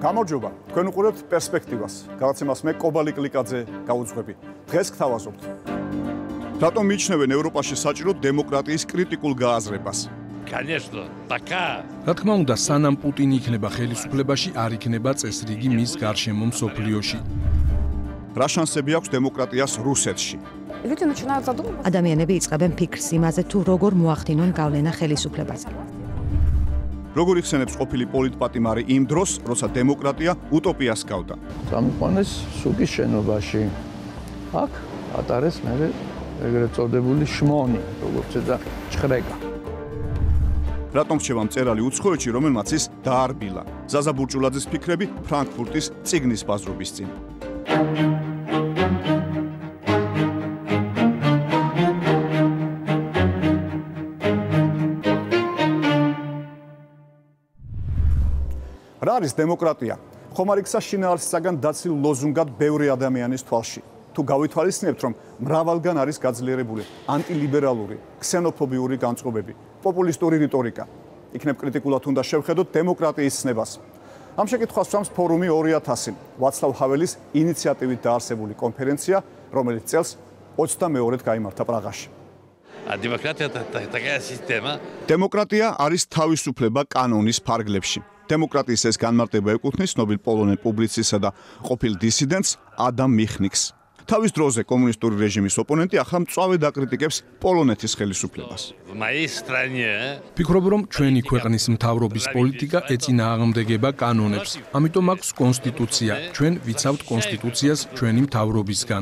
გამარჯობა, თქვენ უყურებთ პერსპექტივას. გადაცემას მე კობალი კლიკაძე გაუძღვები. დღეს გთავაზობთ. რატომ მიიჩნევენ ევროპაში საჭირო დემოკრატიის კრიტიკულ გააზრებას? Конечно, пока. რა თქმა უნდა, სანამ პუტინი იქნება ხელისუფლებაში, არ იქნება წესრიგი მის გარშემო მსოფლიოში. რა შანსები აქვს დემოკრატიას რუსეთში? ადამიანები იწყებენ ფიქრს იმაზე, თუ როგორ მოახდინონ გავლენა ხელისუფლებაზე. როგორ იხსენებს ყოფილი პოლიტპატიმარი იმ დროს, როცა დემოკრატია უტოპიას გავდა? Წამყვანეს სუკის შენობაში. აქ ატარეს მე ეგრეთ წოდებული შმონი, როგორც ეძა ჭხრეკა. რატომ რჩება მწერალი უცხოეთში, რომელმაც ის დაარბილა? ზაზა ბურჭულაძის ფიქრები ფრანკფურტის წიგნის ბაზრობის წინ. რა არის დემოკრატია? ხომ არ იქცა შინაარსისაგან დაცილ ლოზუნგად ბევრი ადამიანის თვალში. თუ გავითვალისწინებთ, რომ მრავალგან არის გაძლიერებული ანტილიბერალური, ქსენოფობიური განწყობები, პოპულისტური რიტორიკა, იქნებ კრიტიკულად უნდა შევხედოთ დემოკრატიის ცნებას. ამ შეკითხვას სვამს ფორუმი 2000, ვაცლავ ჰაველის ინიციატივით დაარსებული კონფერენცია, რომელიც წელს 22-ად გაიმართა პრაღაში. დემოკრატია არის თავისუფლება კანონის ფარგლებში. დემოკრატიის ეს განმარტება ეკუთვნის ცნობილ პოლონელ პუბლიცისტსა და ყოფილ დისიდენტს ადამ მიხნიკს. თავის დროზე კომუნისტური რეჟიმის ოპონენტი ახლა მწვავედ აკრიტიკებს პოლონეთის ხელისუფლებას. ფიქრობ, რომ ჩვენი ქვეყნის მთავრობის პოლიტიკა ეწინააღმდეგება კანონებს. ამიტომ აქვს კონსტიტუცია. ჩვენ ვიცავთ კონსტიტუციას ჩვენი მთავრობისგან.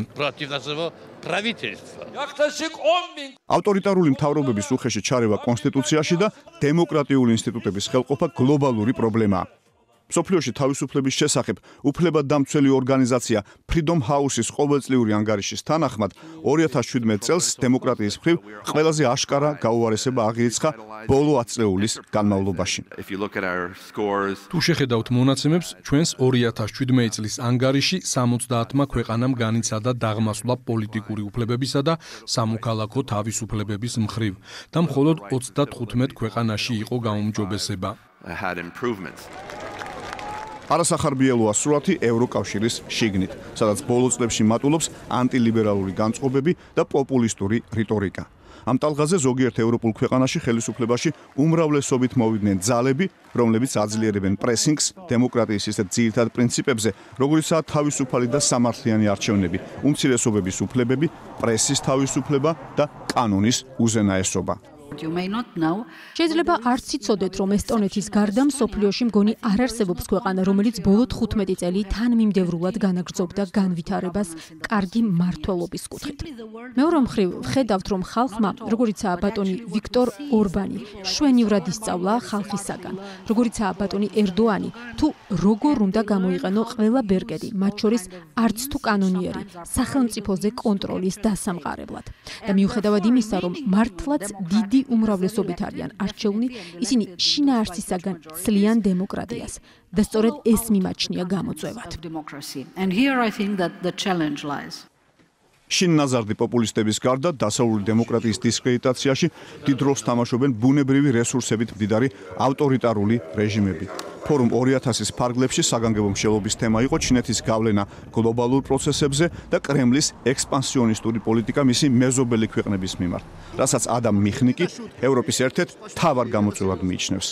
ავტორიტარული მთავრობების უხეში ჩარევა კონსტიტუციაში და დემოკრატიული ინსტიტუტების ხელყოფა გლობალური პრობლემაა. მსოფლიოში თავისუფლების შესახებ უფლებადამცველი ორგანიზაცია Freedom House-ის ყოველწლიური ანგარიშის თანახმად 2017 წელს დემოკრატიის მხრივ ყველაზე აშკარა გაუარესება აღირიცხა ბოლო 10 წლეულის განმავლობაში. თუ შეხედავთ მონაცემებს, ჩვენს 2017 წლის ანგარიში 70-მა ქვეყანამ განიცადა დაღმასვლა პოლიტიკური უფლებებისა და სამოქალაქო თავისუფლებების მხრივ და მხოლოდ 35 ქვეყანაში იყო გაუმჯობესება. არასახარბიელოა სურათი ევროკავშირის შიგნით, სადაც ბოლო წლებში მატულობს ანტილიბერალური განწყობები და პოპულისტური რიტორიკა. ამ ტალღაზე ზოგიერთ ევროპულ ქვეყანაში ხელისუფლებაში უმრავლესობით მოვიდნენ ძალები, რომლებიც აძლიერებენ პრესინგს დემოკრატიის ისეთ ძირითად პრინციპებზე, როგორიცაა თავისუფალი და სამართლიანი არჩევნები, უმცირესობების უფლებები, პრესის თავისუფლება და კანონის უზენაესობა. შეიძლება არც იცოდეთ, რომ ესტონეთის გარდა მსოფლიოში მგონი არ არსებობს ქვეყანა, რომელიც ბოლო 15 წელი თანმიმდევრულად განაგრძობდა განვითარებას კარგი მმართველობის კუთხით. მეორე მხრივ, ვხედავთ, რომ ხალხმა, როგორიცაა ბატონი ვიქტორ ორბანი, შვენივრად ისწავლა ხალხისაგან, როგორიცაა ბატონი ერდოანი, თუ როგორ უნდა გამოიყენო ყველა ბერგერი, მათ შორის არც თუ კანონიერი, სახელმწიფოზე კონტროლის დასამყარებლად. და მიუხედავად იმისა, რომ მართლაც დიდი უმრავლესობით არიან არჩევნი, ისინი შინაარსისაგან ცლიან დემოკრატიას და სწორედ ეს მიმაჩნია გამოწვევად. შინნაზარდი პოპულისტების გარდა დასავლური დემოკრატიის დისკრედიტაციაში დიდ როლს თამაშობენ ბუნებრივი რესურსებით მდიდარი ავტორიტარული რეჟიმები. ფორუმ 2000-ის ფარგლებში საგანგებო მშელობის თემა იყო ჩინეთის გავლენა გლობალურ პროცესებზე და კრემლის ექსპანსიონისტური პოლიტიკა მისი მეზობელი ქვეყნების მიმართ, რასაც ადამ მიხნიკი ევროპის ერთ-ერთ მთავარ გამოწვევად მიიჩნევს.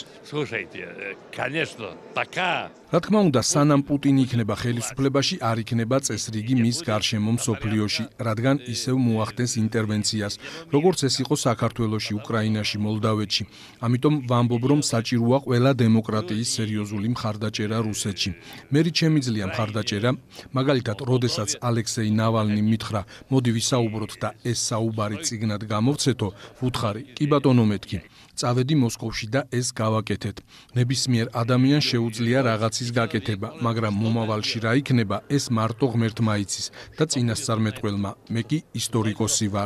რა თქმა უნდა, სანამ პუტინი იქნება ხელისუფლებაში, არ იქნება წესრიგი მის გარშემო მსოფლიოში, რადგან ისევ მოახდენს ინტერვენციას, როგორც ეს იყო საქართველოში, უკრაინაში, მოლდავეთში. ამიტომ ვამბობ, რომ საჭიროა ყველა დემოკრატიის სერიოზული მხარდაჭერა რუსეთში. მე შემიძლია მხარდაჭერა, მაგალითად, როდესაც ალექსეი ნავალნი მითხრა, მოდი ვისაუბროთ და ეს საუბარი წიგნად გამოვცეთო, ვუთხარი, კი ბატონო მეთქი. წავედი მოსკოვში და ეს გავაკეთეთ. ნებისმიერ ადამიანს შეუძლია რაღაცის გაკეთება, მაგრამ მომავალში რა იქნება, ეს მარტო ღმერთმა იცის და წინასწარმეტყველმა. მე კი ისტორიკოსი ვარ.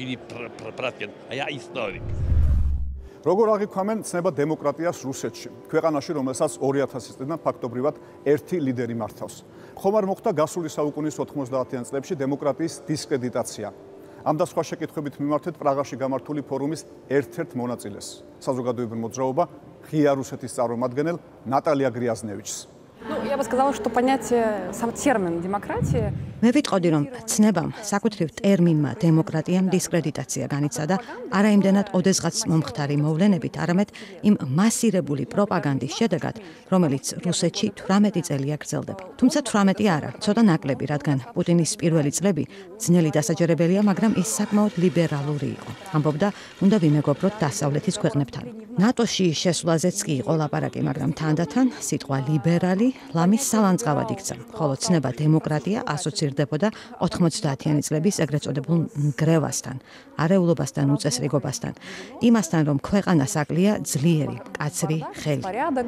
როგორ აღიქვამენ ცნება დემოკრატიას რუსეთში, ქვეყანაში, რომელსაც 2000 წლიდან ფაქტობრივად ერთი ლიდერი მართავს. ხომ არ მოხდა გასული საუკუნის 90-იან წლებში დემოკრატიის დისკრედიტაცია? ამ და სხვა შეკითხვებით მიმართეთ პრაღაში გამართული ფორუმის ერთ-ერთ მონაწილეს, საზოგადოებრივ მოძრაობა ღია რუსეთის წარმომადგენელ ნატალია გრიაზნევიჩს. Я бы сказала, что понятие, сам термин демократии მე ვიტყოდი, რომ ცნებამ საკუთრივ ტერმინმა დემოკრატიამ დისკრედიტაცია განიცადა არა იმდენად ოდესღაც მომხდარი მოვლენებით, არამედ იმ მასირებული პროპაგანდის შედეგად, რომელიც რუსეთში 18 წელია გრძელდება. თუმცა 18 არა, ცოტა ნაკლები, რადგან პუტინის პირველი წლები ძნელი დასაჯერებელია, მაგრამ ის საკმაოდ ლიბერალური იყო. ამბობდა, უნდა ვიმეგობროთ დასავლეთის ქვეყნებთან. ნატოში შესვლაზეც კი იყო ლაპარაკი, მაგრამ თანდათან სიტყვა ლიბერალი ლამის სალანძღავად იქცა, ხოლო ცნება დემოკრატია ასოცირდებოდა 90-იანი წლების ეგრეთ წოდებულ ნგრევასთან, არეულობასთან, უწესრიგობასთან, იმასთან, რომ ქვეყანას აკლია ძლიერი, კაცრი ხელი.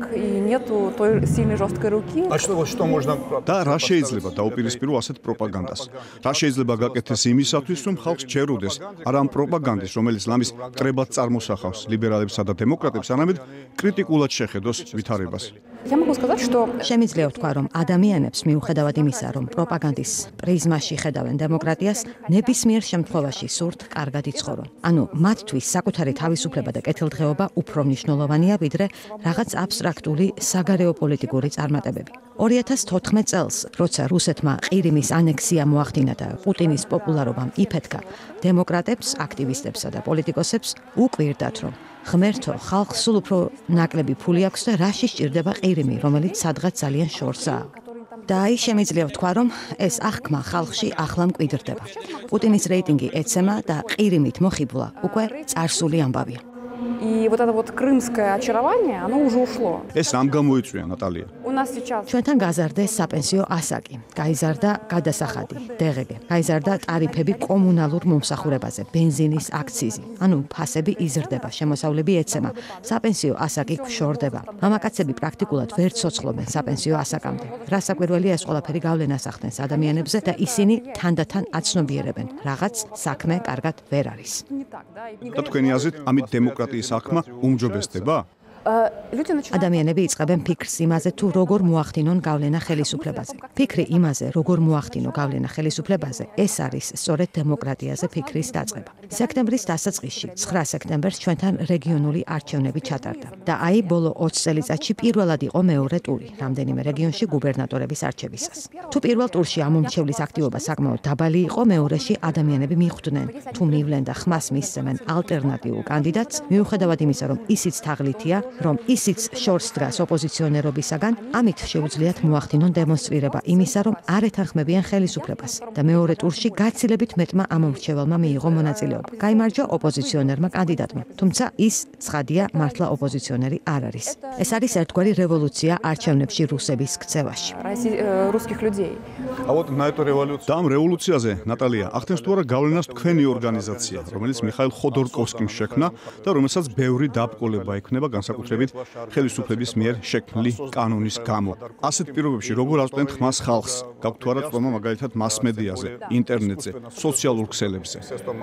და რა შეიძლება დაუპირისპირო ასეთ პროპაგანდას? რა შეიძლება გაკეთდეს იმისათვის, რომ ხალხს ჩერუდეს არა ამ პროპაგანდის, რომელიც ლამის კრებად წარმოსახავს ლიბერალებსა და დემოკრატებს, არამედ კრიტიკულად შეხედოს ვითარებას. შემიძლია ვთქვა, რომ ადამიანებს მიუხედავად იმისა, რომ პროპაგანდის პრიზმაში ხედავენ დემოკრატიას, ნებისმიერ შემთხვევაში სურთ კარგად იცხოვრონ. ანუ მათთვის საკუთარი თავისუფლება და კეთილდღეობა უფრო მნიშვნელოვანია, ვიდრე რაღაც აბსტრაქტული საგარეო პოლიტიკური წარმატებები. 2014 წელს, როცა რუსეთმა ყირიმის ანექსია მოახდინა და პუტინის პოპულარობამ იფეთქა, დემოკრატებს, აქტივისტებსა და პოლიტიკოსებს უკვირდათ, რომ ღმერთო, ხალხს სულ უფრო ნაკლები ფული აქვს და რაში სჭირდება ყირიმი, რომელიც სადღაც ძალიან შორსაა. და აი შემიძლია ვთქვა, რომ ეს აღქმა ხალხში ახლა მკვიდრდება. პუტინის რეიტინგი ეცემა და ყირიმით მოხიბლა უკვე წარსული ამბავია. И вот это вот крымское очарование, оно уже ушло. ეს რამ გამოიწვია, ნატალია? У нас сейчас ჩვენთან გაზარდეს საპენსიო ასაკი, გაიზარდა გადასახადი, დეგეგე, გაიზარდა ტარიფები კომუნალურ მომსახურებაზე, ბენზინის აქციზი. ანუ ფასები იზრდება, შემოსავლები ეცემა, საპენსიო ასაკი გვშორდება. მამაკაცები პრაქტიკულად ვერ ცოცხლობენ საპენსიო ასაკამდე. რასაკვირველია, ეს ყველაფერი გავლენას ახდენს ადამიანებზე და ისინი თანდათან აცნობიერებენ, რაღაც საქმე კარგად ვერ არის. და თქვენი აზრით, ამით დემოკრატიის საქმე უმჯობესდება? ადამიანები იწყებენ ფიქრს იმაზე, თუ როგორ მოახდინონ გავლენა ხელისუფლებაზე. ფიქრი იმაზე, როგორ მოახდინო გავლენა ხელისუფლებაზე, ეს არის სწორედ დემოკრატიაზე ფიქრის დაწყება. სექტემბრის დასაწყისში, 9 სექტემბერს ჩვენთან რეგიონული არჩევნები ჩატარდა და აი ბოლო 20 წელიწადში პირველად იყო მეორე ტური, რამდენიმე რეგიონში გუბერნატორების არჩევისას. თუ პირველ ტურში ამომრჩევლის აქტივობა საკმაოდ დაბალი იყო, მეორეში ადამიანები მიხვდნენ, თუ მივლენ და ხმას მისცემენ ალტერნატიულ კანდიდატს, მიუხედავად იმისა, რომ ისიც თაღლითია, რომ ისიც შორს დგას ოპოზიციონერობისაგან, ამით შეუძლიათ მოახდინონ დემონსტრირება იმისა, რომ არ ეთანხმებიან ხელისუფლებას და მეორე ტურში გაცილებით მეტმა ამომრჩეველმა მიიღო მონაწილეობა. გაიმარჯვა ოპოზიციონერმა კანდიდატმა, თუმცა ის ცხადია, მართლა ოპოზიციონერი არ არის. ეს არის ერთგვარი რევოლუცია არჩევნებში რუსების ქცევაში. და ამ რევოლუციაზე, ნატალია, ახდენს თუ არა გავლენას თქვენი ორგანიზაცია, რომელიც მიხაილ ხოდორკოვსკიმ შექმნა და რომელსაც ბევრი დაბრკოლება ექნება განსაკუთრებით ხელისუფლების მიერ შექმნილი კანონის გამო. ასეთ პირობებში როგორ აწვდენთ ხმას ხალხს? გაქვთ თუ არა წვემა მაგალითად მასმედიაზე, ინტერნეტზე, სოციალურ ქსელებზე?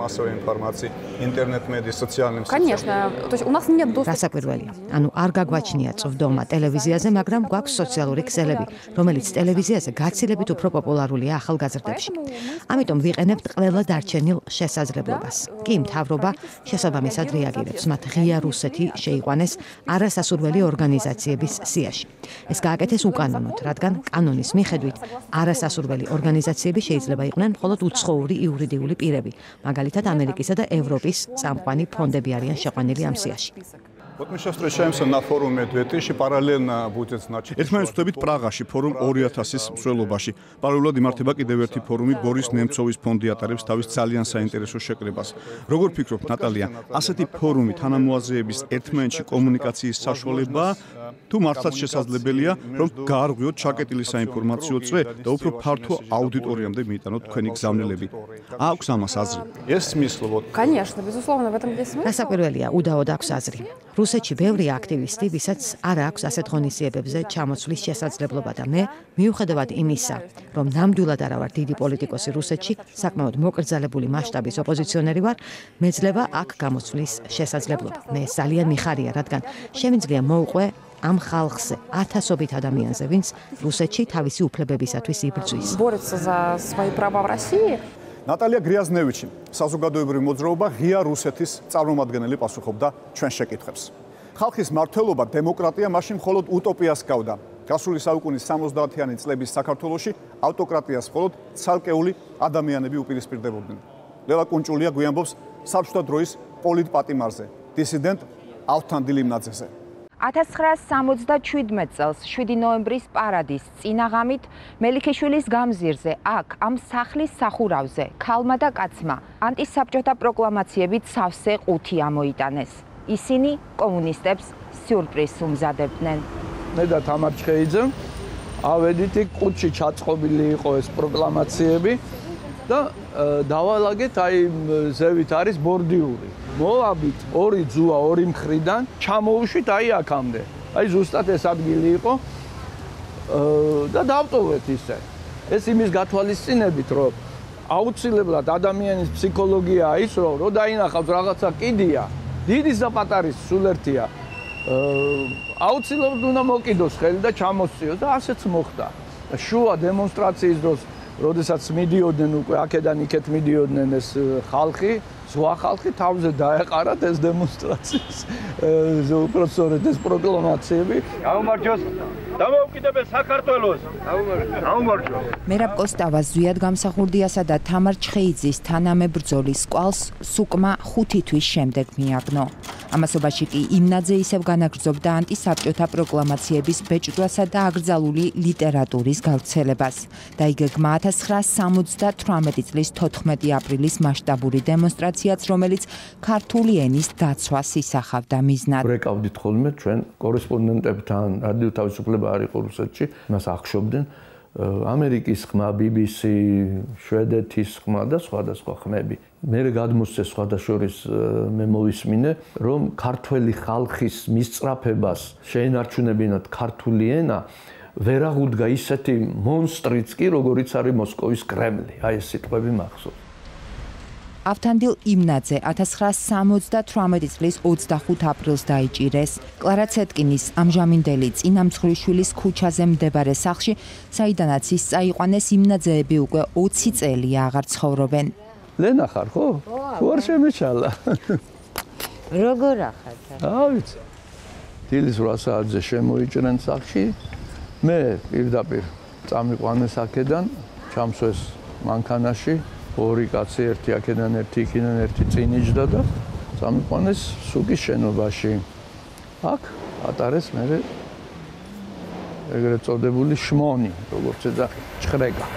რასაკვირველია, ანუ არ გაგვაჩნია წვდომა ტელევიზიაზე, მაგრამ გვაქვს სოციალური ქსელები, რომელიც ტელევიზიაზე გაცილებით უფრო პოპულარულია ახალგაზრდებში. ამიტომ ვიყენებთ ყველა დარჩენილ შესაძლებლობას. კი, მთავრობა შესაბამისად რეაგირებს, მათ ღია რუსეთი შეიყვანეს არასასურველი ორგანიზაციების სიაში. ეს გააკეთეს უკანონოდ, რადგან კანონის მიხედვით არასასურველი ორგანიზაციები შეიძლება იყვნენ მხოლოდ უცხოური იურიდიული პირები, მაგალითად ამერიკისა და ევროპის წამყვანი ფონდები არიან შეყვანილი ამ სიაში. Вот мы сейчас встречаемся на форуме 2000, параллельно будет, значит... ერთმანეთს ვხვდებით პრაღაში, ფორუმ 2000-ის მსვლელობაში. პარალელურად იმართება კიდევ ერთი ფორუმი, ბორის ნემცოვის ფონდი ატარებს თავის ძალიან საინტერესო შეკრებას. როგორ ფიქრობთ, ნატალია, ასეთი ფორუმი თანამოაზრეების ერთმანეთში კომუნიკაციის საშუალებაა, თუ მართლაც შესაძლებელია, რომ გაარღვიოთ ჩაკეტილი საინფორმაციო წრე და უფრო ფართო აუდიტორიამდე მიიტანოთ თქვენი გზავნილები. აქვს ამას აზრი? Есть смысл, вот. Конечно, безусловно, в этом есть смысл. რასაკვირველია, უდაოდ აქვს აზრი. რუსეთში ბევრი აქტივისტი, ვისაც არ აქვს ასეთ ღონისძიებებზე ჩამოცვლის შესაძლებლობა და მე, მიუხედავად იმისა, რომ ნამდვილად არა ვარ დიდი პოლიტიკოსი რუსეთში, საკმაოდ მოკრძალებული მასშტაბის ოპოზიციონერი ვარ, მეძლევა აქ გამოცვლის შესაძლებლობა. მე ძალიან მიხარია, რადგან შემიძლია მოვყვე ამ ხალხზე, ათასობით ადამიანზე, ვინც რუსეთში თავისი უფლებებისათვის იბრძვის. Борется за свои права в России. ნატალია გრიაზნევიჩი, საზოგადოებრივი მოძრაობა ღია რუსეთის წარმომადგენელი პასუხობდა ჩვენ შეკითხვებს. ხალხის მმართველობა, დემოკრატია მაშინ მხოლოდ უტოპიას ჰგავდა. გასული საუკუნის 70-იანი წლების საქართველოში ავტოკრატიას მხოლოდ ცალკეული ადამიანები უპირისპირდებოდნენ. ლელა კუნჭულია გვიანბობს საბჭოთა დროის პოლიტპატიმარზე, დისიდენტ ავთანდილ იმნაძეზე. 1977 წელს 7 ნოემბრის პარადის წინაღამით მელიქიშვილის გამზირზე აქ ამ სახლის სახურავზე ქალმა და კაცმა ანტისაბჭოთა პროკლამაციებით სავსე ყუთი ამოიტანეს. ისინი კომუნისტებს სიურპრიზს უმზადებდნენ. მე და თამარ ჩხეიძე ავედით ყუთში ჩაწყობილი იყო ეს პროკლამაციები და დავალაგეთ აი ზევით არის ბორდიური. მოვაბით ორი ძუა ორი მხრიდან ჩამოუშვით აი აქამდე. აი ზუსტად ეს ადგილი იყო და დავტოვეთ ისე. ეს იმის გათვალისწინებით, რომ აუცილებლად ადამიანის ფსიქოლოგია ის რომ დაინახავს რაღაცა კიდია, დიდის და პატარის სულ ერთია. აუცილებლად უნდა მოკიდოს ხელი და ჩამოსციოს და ასეც მოხდა. შუა დემონსტრაციის დროს როდესაც მიდიოდნენ უკვე აქედან იქეთ მიდიოდნენ ეს ხალხი, ზღვა ხალხი თავზე დაეყარათ ეს დემონსტრაციის უпростоრეთ ეს პროკლამაციები. გაუმარჯოს დამოუკიდებელ საქართველოს. გაუმარჯოს. მერაბ კოსტავას, ზვიად გამსახურდიასა და თამარ ჩხეიძის თანამებრძოლის კვალს სუკმა 5 თვის შემდეგ მიაგნო. ამასობაში კი იმნაძე ისევ განაგრძობდა ანტისაბჭოთა პროკლამაციების ბეჭდვასა და აკრძალული ლიტერატურის გავრცელებას. დაიგეგმა 1978 წლის 14 აპრილის მასშტაბური დემონსტრაციაც, რომელიც ქართული ენის დაცვას ისახავდა მიზნად. ვრეკავდით ხოლმე ჩვენ კორესპონდენტებთან, რადიო თავისუფლება არ იყო რუსეთში, მას ახშობდნენ ამერიკის ხმა, BBC, შვედეთის ხმა და სხვადასხვა ხმები. მე გადმოსცეს სხვადასხვის მე მოვისმინე, რომ ქართველი ხალხის მისწრაფებას შეენარჩუნებინათ ქართული ენა ვერ აღუდგა ისეთი მონსტრიც კი, როგორიც არის მოსკოვის კრემლი. აი ეს სიტყვები მახსოვს. ავთანდილ იმნაძე 1978 წლის 25 აპრილს დაიჭირეს. კლარა ცეტკინის ამჟამინდელი წინამძღვრიშვილის ქუჩაზე მდებარე სახლში, საიდანაც ის წაიყვანეს, იმნაძეები უკვე 20 წელია აღარ ცხოვრობენ. ლენა ხარ, ხო? თუ არ შემეჩალა. როგორ ახარ? ავიცი. დილის 8 საათზე შემოიჭრენ სახლში. მე პირდაპირ წამიყვანეს აქედან, ჩამსვეს მანქანაში. ორი კაცი, ერთი აქედან, ერთი იქიდან, ერთი წინ იჯდა და წამიყვანეს სუკის შენობაში. აქ ატარეს მე ეგრეთ წოდებული შმონი, როგორც ეძახი, ჭხრეკა.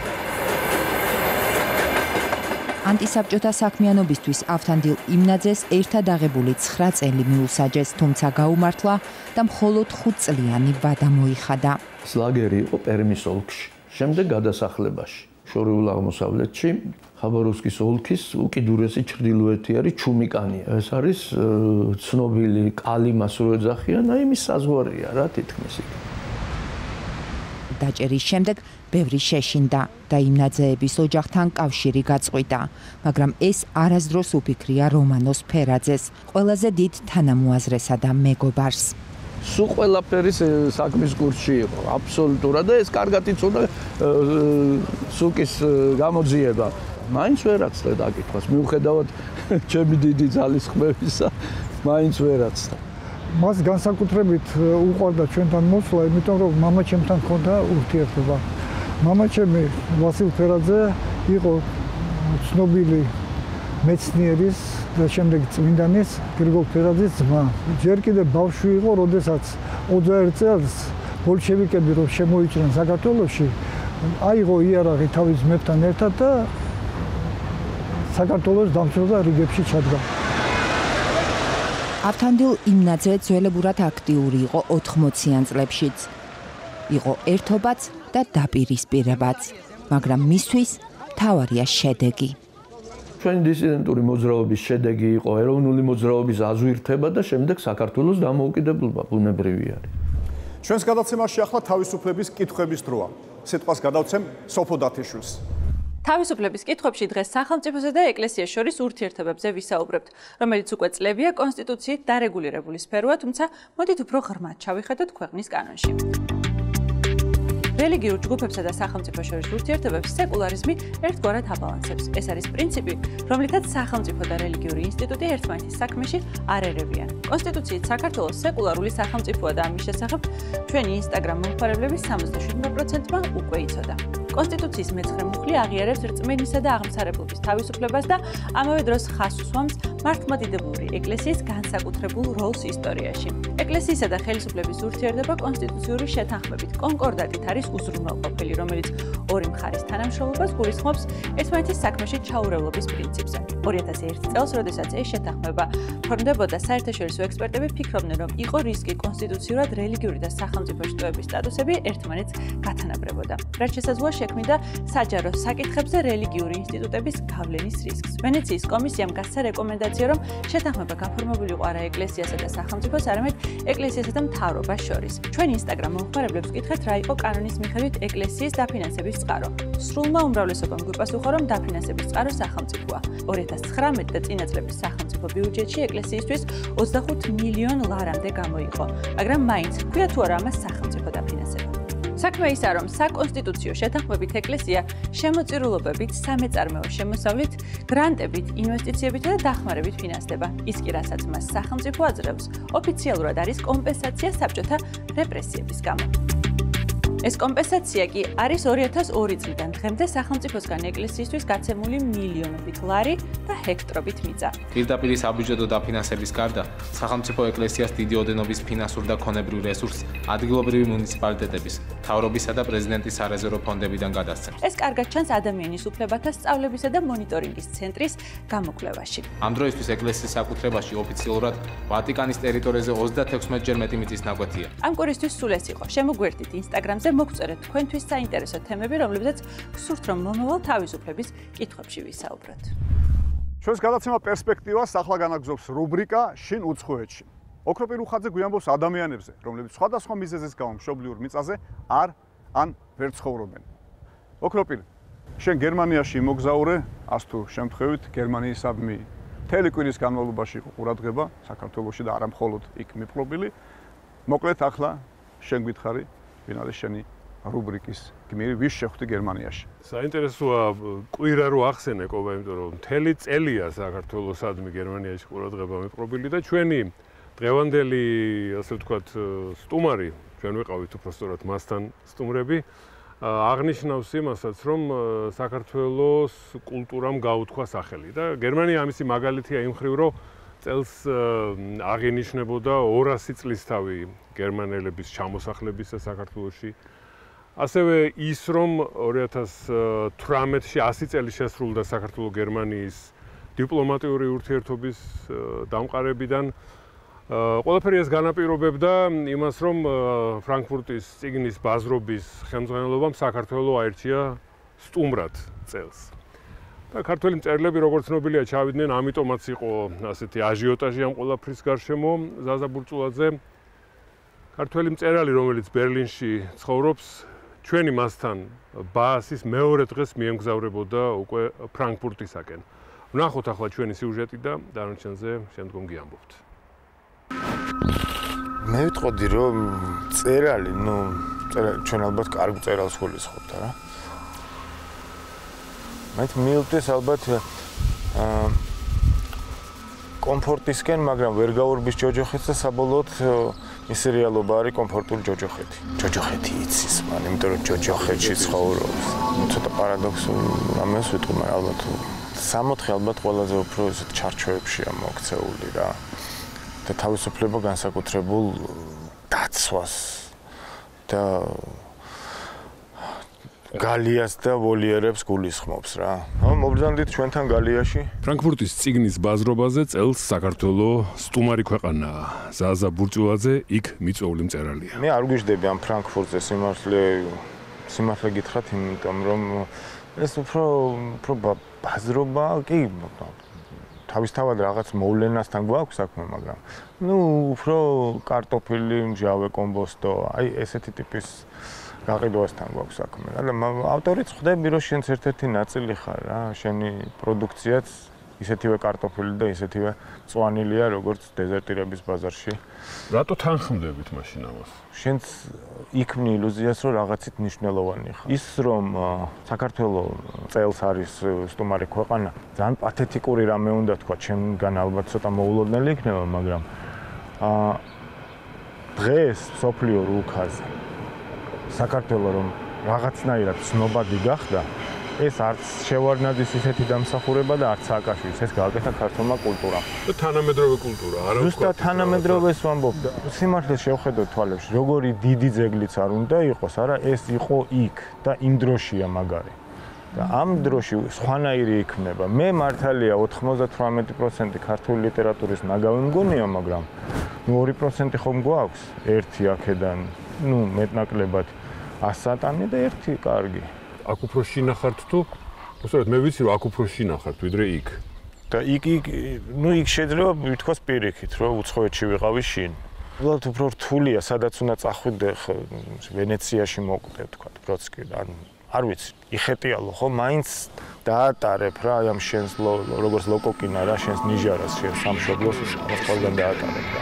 ანტისაბჭოთა საქმიანობისთვის ავთანდილ იმნაძეს ერთად აღებული 9 წელი მიუსაჯეს, თუმცა გაუმართლა და მხოლოდ 5 წლიანი ვადა მოიხადა. ლაგერი იყო პერმის ოლქში, შემდეგ გადასახლებაში. შორეულ აღმოსავლეთში ხაბაროვსკის ოლქის უკიდურესი ჩრდილოეთი არის ჩუმიკანია. ეს არის ცნობილი კალიმას რო ეძახიან, აი მის საზღვარია რა თითქმის იქ. დაჭერის შემდეგ ბევრი შეშინდა და იმნაძეების ოჯახთან კავშირი გაწყვიტა, მაგრამ ეს არასდროს უფიქრია რომანოს ფერაძეს, ყველაზე დიდ თანამოაზრესა და მეგობარს. სულ ყველაფერი საქმის კურსში იყო, აბსოლუტურად და ეს კარგად იცოდა სუკის გამოძიება. მაინც ვერაცდა დაკითხვას, მიუხედავად ჩემი დიდი ძალისხმევისა, მაინც ვერაცდა. მას განსაკუთრებით უყვარდა ჩვენთან მოსვლა, იმიტომ რომ მამაჩემთან ჰქონდა ურთიერთობა. მამაჩემი ვასილ ფერაძე იყო ცნობილი მეცნიერის და შემდეგ წმინდანის გრიგოლ ფერაძის ძმა. ჯერ კიდევ ბავშვი იყო, როდესაც 21 წელს ბოლშევიკები რო შემოიჭრნენ საქართველოში, აიღო იარაღი თავის ძმებთან ერთად და საქართველოს დამცველთა რიგებში ჩადგა. ავთანდილ იმნაძე ძველებურად აქტიური იყო 80-იან წლებშიც. იყო ერთობაც და დაპირისპირებაც, მაგრამ მისთვის მთავარია შედეგი. ჩვენი დისიდენტური მოძრაობის შედეგი იყო ეროვნული მოძრაობის აზვირთება და შემდეგ საქართველოს დამოუკიდებლობა ბუნებრივი არის. ჩვენს გადაცემაში ახლა თავისუფლების კითხვების დროა. სიტყვას გადავცემ სოფო დათიშვილს. თავისუფლების კითხვებში დღეს სახელმწიფოსა და ეკლესიას შორის ურთიერთობებზე ვისაუბრებთ, რომელიც უკვე წლებია კონსტიტუციით დარეგულირებული სფეროა, თუმცა მოდით უფრო ღრმად ჩავიხედოთ ქვეყნის კანონში. რელიგიურ ჯგუფებსა და სახელმწიფო შორის ურთიერთობებს სეკულარიზმი ერთგვარად აბალანსებს. ეს არის პრინციპი, რომლითაც სახელმწიფო და რელიგიური ინსტიტუტი ერთმანეთის საქმეში არ ერევიან. კონსტიტუციით საქართველოს სეკულარული სახელმწიფოა და ამის შესახებ ჩვენი Instagram მომხმარებლების 77%-მა უკვე იცოდა. კონსტიტუციის მე-9 მუხლი აღიარებს რწმენისა და აღმსარებლობის თავისუფლებას და ამავე დროს ხაზს უსვამს მართლმადიდებლური ეკლესიის განსაკუთრებულ როლს ისტორიაში. ეკლესიისა და ხელისუფლების ურთიერთობა კონსტიტუციური შეთანხმებით კონკორდატით არის უზრუნველყოფილი, რომელიც ორი მხარის თანამშრომლობას გულისხმობს ერთმანეთის საქმეში ჩაურევლობის პრინციპზე. 2001 წელს, როდესაც ეს შეთანხმება ფორმდებოდა, საერთაშორისო ექსპერტები ფიქრობდნენ, რომ იყო რისკი კონსტიტუციურად რელიგიური და სახელმწიფო შტოების სტატუსები ერთმანეთს გათანაბრებოდა. რაც შესაძლოა შექმნიდა საჯარო საკითხებზე რელიგიური ინსტიტუტების გავლენის რისკს. ვენეციის კომისიამ გასცა რეკომენდაცია, რომ შეთანხმება გაფორმებულიყო არა ეკლესიასა და სახელმწიფოს, არამედ ეკლესიასა და მთავრობას შორის. ჩვენ Instagram მომხმარებლებს ვკითხეთ, რა იყო კანონის მიხედვით ეკლესიის დაფინანსების წყარო. სრულმა უმრავლესობამ გვიპასუხა, რომ დაფინანსების წყარო სახელმწიფოა. 2019 და წინა წლების სახელმწიფო ბიუჯეტში ეკლესიისთვის 25 მილიონ ლარამდე გამოიყო, მაგრამ მაინც ჰქვია თუ არა ამას სახელმწიფო დაფინანსება. საქმე ისაა, რომ საკონსტიტუციო შეთანხმებით ეკლესია შემოწირულობებით, სამეწარმეო შემოსავლით, გრანტებით, ინვესტიციებით და დახმარებით ფინანსდება. ის კი რასაც მას სახელმწიფო აძლევს, ოფიციალურად არის კომპენსაცია საბჭოთა რეპრესიების გამო. ეს კომპენსაცია კი არის 2002 წლიდან დღემდე სახელმწიფოსგან ეკლესიისთვის გაცემული მილიონობით ლარი და ჰექტრობით მიწა. პირდაპირ საბიუჯეტო დაფინანსების გარდა, სახელმწიფო ეკლესიას დიდი ოდენობის ფინანსურ და ქონებრივ რესურსს ადგილობრივი მუნიციპალიტეტების, მთავრობისა და პრეზიდენტის სარეზერვო ფონდებიდან გადასცემს. ეს კარგად ჩანს ადამიანის უფლებათა სწავლებისა და მონიტორინგის ცენტრის გამოკვლევაში. ამ დროისთვის ეკლესიის საკუთრებაში ოფიციალურად ვატიკანის ტერიტორიაზე 36-ჯერ მეტი მიწის ნაკვეთია. ამ კვირისთვის სულ ეს იყო. შემოგვერთით Instagram-ზე მოგწერეთ თქვენთვის საინტერესო თემები, რომლებზეც გსურთ, რომ მომავალ თავისუფლების კითხვებში ვისაუბროთ. ჩვენს გადაცემა პერსპექტივას ახლა განაგზობს რუბრიკა შინ უცხოეთში. ოქროპირ უხაძე გვიამბობს ადამიანებზე, რომლებიც სხვადასხვა მიზეზის გამო მშობლიურ მიწაზე არ ან ვერ ცხოვრობენ. ოქროპირ, შენ გერმანიაში მოგზაურე, ას თუ შემთხვევით გერმანიისადმი მთელი კვირის განმავლობაში იყო ყურადღება საქართველოში და არა მხოლოდ იქ მიპყრობილი. მოკლედ ახლა შენ გითხარი, ვინ არის შენი რუბრიკის გმირი, ვის შეხვდი გერმანიაში? საინტერესოა კვირა რო ახსენე კობა, იმიტომ რომ მთელი წელია საქართველოსადმი გერმანიაში ყურადღება მიპყრობილი და ჩვენი დღევანდელი, ასე ვთქვათ, სტუმარი, ჩვენ ვიყავით უბრალოდ მასთან სტუმრები, აღნიშნავს იმასაც, რომ საქართველოს კულტურამ გაუთქვა სახელი და გერმანია ამისი მაგალითია იმ ხრივ, რომ წელს აღინიშნებოდა 200 წლისთავი გერმანელების ჩამოსახლებისა საქართველოში. ასევე ის, რომ 2018-ში 100 წელი შესრულდა საქართველო-გერმანიის დიპლომატიური ურთიერთობის დამყარებიდან. ყველაფერი ეს განაპირობებდა იმას, რომ ფრანკფურტის წიგნის ბაზრობის ხელმძღვანელობამ საქართველო აირჩია სტუმრად წელს. და ქართველი მწერლები, როგორც ცნობილია, ჩავიდნენ, ამიტომაც იყო ასეთი აჟიოტაჟი ამ ყველაფრის გარშემო. ზაზა ბურწულაძე, ქართველი მწერალი, რომელიც ბერლინში ცხოვრობს, ჩვენი მასთან ბაასის მეორე დღეს მიემგზავრებოდა უკვე ფრანკფურტისაკენ. ვნახოთ ახლა ჩვენი სიუჟეტი და დანარჩენზე შემდგომ გიამბობთ. მე ვიტყოდი, რომ წერალი, ჩვენ ალბათ კარგ წერალს გულისხმობთ რა. მათ მივხვდეს ალბათ კომფორტისკენ, მაგრამ ვერ გაურბის ჯოჯოხეთს და საბოლოოდ ის რეალობა არის კომფორტული ჯოჯოხეთი. ჯოჯოხეთი იცის მან, იმიტომ რომ ჯოჯოხეთში ცხოვრობს. ცოტა პარადოქსული ამას ვიტყვი, მაგრამ ალბათ 60 ალბათ ყველაზე უფრო ესეთ ჩარჩოებშია მოქცეული რა. და თავისუფლება განსაკუთრებულ დაცვას და გალიას და ვოლიერებს გულისხმობს რა. მობრძანდით ჩვენთან გალიაში. ფრანკფურტის წიგნის ბაზრობაზე წელს საქართველოს სტუმარი ქვეყანაა. ზაზა ბურწულაძე იქ მიწვეული მწერალია. მე არ გვიждები ამ ფრანკფურტზე სიმართლე გითხრათ, იმიტომ რომ ეს უფრო ბაზრობა კი თავისთავად რაღაც მოვლენასთან გვაქვს საქმე, მაგრამ უფრო კარტოფილი, მჟავე, კომბოსტო, აი ესეთი ტიპის გაყიდვასთან გვაქვს საქმე. და ავტორიც ხვდები, რომ შენც ერთ-ერთი ნაწილი ხარ რა, შენი პროდუქციაც ისეთივე კარტოფილი და ისეთივე მწვანილია, როგორც დეზერტირების ბაზარში. რატო თანხმდებით მაშინ ამას? შენც იქმნი ილუზიას, რომ რაღაცით მნიშვნელოვანი ხარ. ის რომ საქართველოს წელს არის სტუმარი ქვეყანა, ძალიან პათეტიკური რამე უნდა თქვა, ჩემგან ალბათ ცოტა მოულოდნელი იქნება, მაგრამ დღეს სოფლიო რუკაზე საქართველოს რომ რაღაცნაირად ცნობადი გახდა, ეს არც შევარნაძის ისეთი დამსახურება და არც სააკაშვილის, ეს გააკეთა ქართულმა კულტურამ. და თანამედროვე კულტურა, არა? ზუსტად თანამედროვეს ვამბობ. სიმართლეს შევხედოთ თვალებში, როგორი დიდი ძეგლიც არ უნდა იყოს, არა, ეს იყო იქ და იმ დროშია მაგარი. და ამ დროში სხვანაირი იქნება. მე მართალია 98% ქართული ლიტერატურის ნაგავი მგონია, მაგრამ 2% ხომ გვაქვს ერთი აქედან, მეტნაკლებად ასატანი და ერთი კარგი. აქ უფრო შინახართ თუ? უბრალოდ მე ვიცი რომ აქ უფრო შინახართ ვიდრე იქ. და იქ შეიძლება ვთქვას პირიქით, რომ უცხოეთში ვიყავი შინ. უბრალოდ უფრო რთულია, სადაც უნდა წახვიდე, ვენეციაში მოკვდე, თქვა, ბროდსკი, არ ვიცი, იხეტიალო ხო, მაინც დაატარებ რა, აი ამ შენს როგორც ლოკოკინა რა, შენს ნიჟარას, შენს სამშობლოს, ამას ყველგან დაატარებ რა.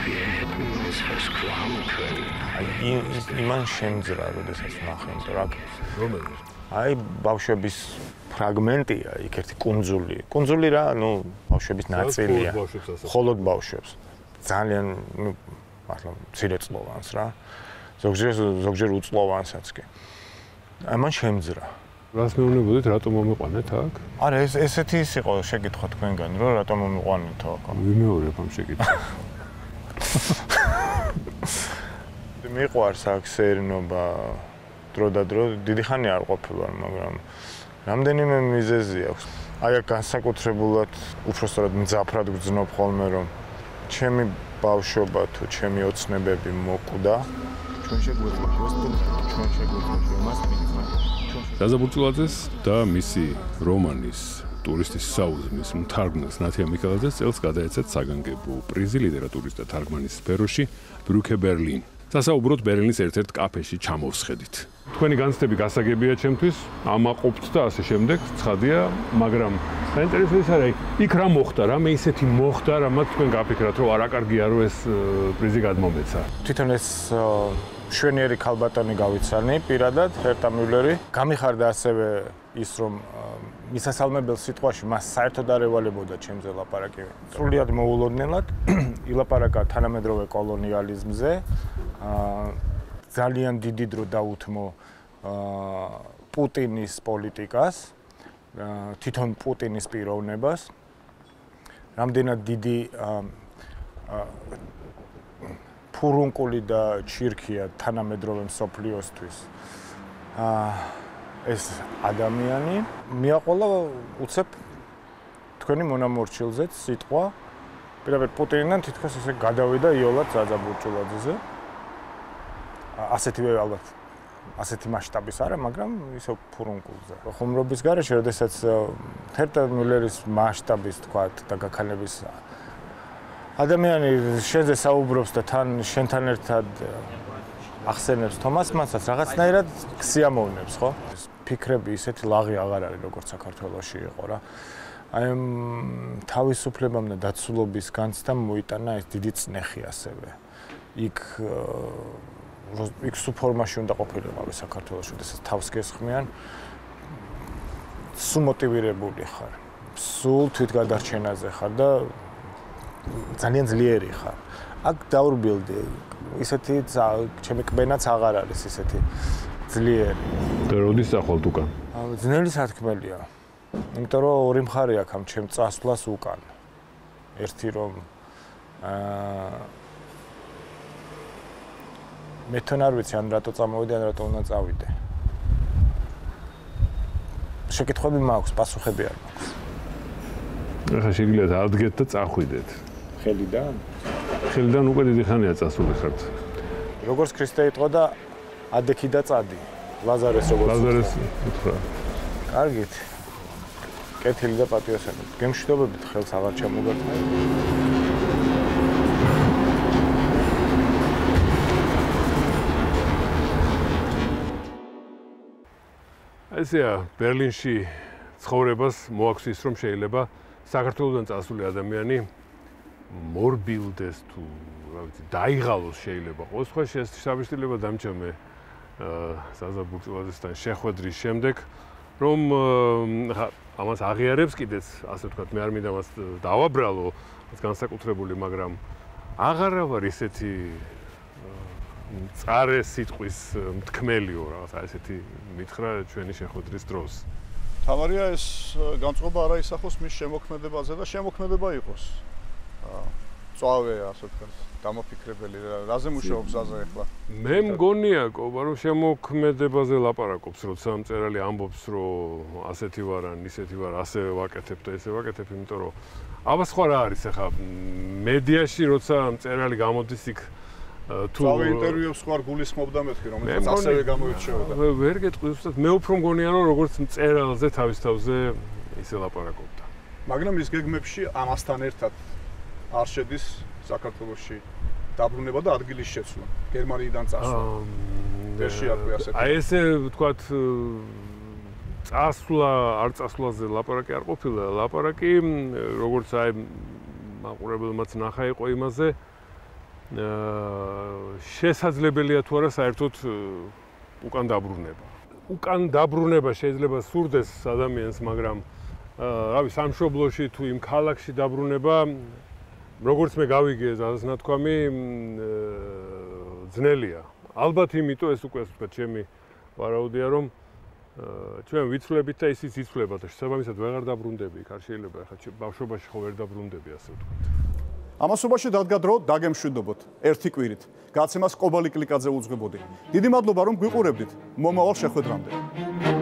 აი იმან შემძრა, როდესაც ვნახე, იმიტომ რა. რომელი? აი ბავშვების ფრაგმენტია, იქ ერთი კუნძული. კუნძული რა, ბავშვების ნაწილია. მხოლოდ ბავშვებს. ძალიან, მართლა მცირეწლოვანს რა. ზოგჯერ უწლოვანსაც კი. აი მან შემძრა. რას მეუბნებოდით, რატომ მომიყვანეთ აქ? არა, ესეთი ის იყო შეკითხვა თქვენგან, რომ რატომ მომიყვანეთ აქ? ვიმეორებ ამ შეკითხვას. მიყვარს აქ სერნობა დრო და დრო, დიდი ხანი არ ყოფილვარ, მაგრამ რამდენიმე მიზეზი აქვს. აი აქ განსაკუთრებულად უბრალოდ მძაფრად გძნობ ხოლმე, რომ ჩემი ბავშვობა თუ ჩემი ოცნებები მოკვდა. ჩვენ შეგვეძლო მას რაზა ბურჭულაძეს და მისი რომანის ტურისტის საუზმის მთარგმნელს ნათია მიქელაძეს წელს გადაეცათ საგანგებო პრიზი ლიტერატურის და თარგმანის სფეროში ბრუკე ბერლინ. სასაუბროთ ბერლინის ერთ-ერთ კაფეში ჩამოვსხედით. თქვენი განცდები გასაგებია ჩემთვის, ამაყობთ და ასე შემდეგ, ცხადია, მაგრამ საინტერესო ის არის, იქ რა მოხდა, რამე ისეთი მოხდა, რამაც თქვენ გაფიქრათ, რომ არა კარგია, რომ ეს პრიზი გადმომეცა. თვითონ ეს შვენიერი ქალბატონი გავიცანი პირადად, ჰერტა მიულერი. გამიხარდა ასევე ის, რომ მისასალმებელ სიტყვაში მას საერთოდ არ ევალებოდა ჩემზე ლაპარაკი. სრულიად მოულოდნელად ილაპარაკა თანამედროვე კოლონიალიზმზე. ძალიან დიდი დრო დაუთმო პუტინის პოლიტიკას, თვითონ პუტინის პიროვნებას. რამდენად დიდი ფურუნკული და ჩირქია თანამედროვე მსოფლიოსთვის. ეს ადამიანი მიაყოლა უცებ თქვენი მონამორჩილზეც სიტყვა. პირდაპირ პუტინიდან თითქოს ესე გადავიდა იოლად ზაზა ბურჭულაძეზე. ასეთივე ალბათ ასეთი მასშტაბის არა, მაგრამ ისე ფურუნკულზე. ხუმრობის გარეშე, როდესაც ჰერტა მიულერის მასშტაბის თქვა და გაქანების ადამიანი შენზე საუბრობს და შენთან ერთად ახსენებს თომას მანსაც რაღაცნაირად ქსიამოვნებს, ხო? ფიქრები ისეთი ლაღი აღარ არის, როგორც საქართველოში იყო რა. აი თავისუფლებამ და დაცულობის განცდამ მოიტანა ეს დიდი წნეხი ასევე. იქ სულ ფორმაში უნდა ყოფილიყავი საქართველოში, როდესაც თავს გესხმიან, სულ მოტივირებული ხარ, სულ თვითგადარჩენაზე ხარ და ძალიან ძლიერი ხარ. აქ დაურბილდი, ისეთი ჩემი კბენაც აღარ არის ისეთი ძლიერი. და როდის ახვალთ უკან? ძნელი სათქმელია. იმიტომ რომ ორი მხარე აქვს ამ ჩემ წასვლას უკან. ერთი რომ მე თან არ ვიცი ან რატო წამოვიდე, ან რატო უნდა წავიდე. შეკითხვები მაქვს, პასუხები არ მაქვს. ახლა შეგიძლიათ ავდგეთ და წახვიდეთ. ხელიდან? ხელიდან უკვე დიდი ხანია წასული ხართ. როგორც ქრისტე იყო და ადექი და წადი. ლაზარეს როგორც ლაზარეს უთხრა. კარგით. კეთილი და პატიოსანი. გემშვიდობებით ხელს აღარ ჩამოგართმევ. ესეა, ბერლინში ცხოვრებას მოაქვს ის, რომ შეიძლება საქართველოსთან წასული ადამიანი მორბილდეს თუ რა ვიცი დაიღალოს შეიძლება. ყოველ შემთხვევაში ეს საბჭოება დამჭამე საზაბურჭულადესთან შეხვედრის შემდეგ რომ ამას აღიარებს კიდეც ასე ვთქვათ მე არ მინდა მას დავაბრალო ეს განსაკუთრებული მაგრამ აღარა ვარ ისეთი წარე სიტყვის მთქმელიო რაღაცა ესეთი მითხრა ჩვენი შეხვედრის დროს. თავარია ეს განწყობა არა ისახოს მის შემოქმედებაზე და შემოქმედება იყოს. წავე ასე ვთქვათ დამოფიქრებელი რაზე მუშაობს აზე ახლა. მე მგონია კობა რომ შემოქმედებაზე ლაპარაკობს როცა მწერალი ამბობს რომ ასეთი ვარ ან ისეთი ვარ ასე ვაკეთებ და ესე ვაკეთებ იმიტომ რომ აბა სხვა რა არის ახლა მედიაში როცა მწერალი გამოდის იქ თუ წავე ინტერვიუებს სხვა გულისხმობდა მეთქი რომელიც ასევე გამოირჩეოდა. ვერ გეტყვი უბრალოდ მე უფრო მგონია რომ როგორც მწერალზე თავის თავზე ისე ლაპარაკობდა. მაგრამ ის გეგმებში ამასთან ერთად არ შედის საქართველოში დაბრუნება და ადგილის შეცვლა გერმანიიდან წასვლა. ვერ შეაკვე ასეთი. აი ესე ვთქვათ წასვლა არ წასვლაზე ლაპარაკი არ ყოფილა, ლაპარაკი როგორც აი მაყურებელმაც ნახა იყო იმაზე შესაძლებელია თუ არა საერთოდ უკან დაბრუნება. უკან დაბრუნება შეიძლება სურდეს ადამიანს, მაგრამ რავი სამშობლოში თუ იმ ქალაქში დაბრუნება როგორც მე გავიგე ზაზნათქვამი ძნელია. ალბათ იმიტომ ეს უკვე ვთქვათ ჩემი ვარაუდია რომ ჩვენ ვიცვლებით და ისიც იცვლება და შესაბამისად ვეღარ დაბრუნდები იქ არ შეიძლება ახლა ბავშვობაში ხო ვერ დაბრუნდები ასე ვთქვათ. ამასობაში დადგა დრო დაგემშვიდობოთ ერთი კვირით. გაცემას ყობალი კლიკაძე უძღვებოდი. დიდი მადლობა რომ გვიყურებდით. მომავალ შეხვედრამდე.